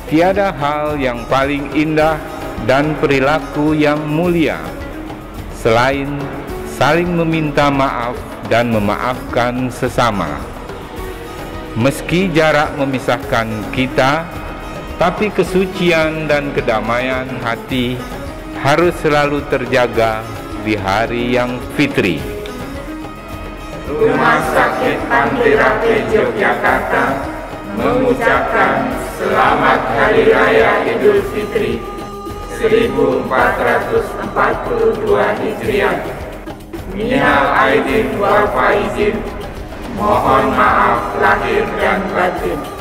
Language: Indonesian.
tiada hal yang paling indah dan perilaku yang mulia selain saling meminta maaf dan memaafkan sesama. Meski jarak memisahkan kita, tapi kesucian dan kedamaian hati harus selalu terjaga di hari yang fitri. Rumah Sakit Antirate Yogyakarta mengucapkan Selamat Hari Raya Idul Fitri 1442 Hijriah. Minal aidin wal faizin. Mohon maaf lahir dan batin.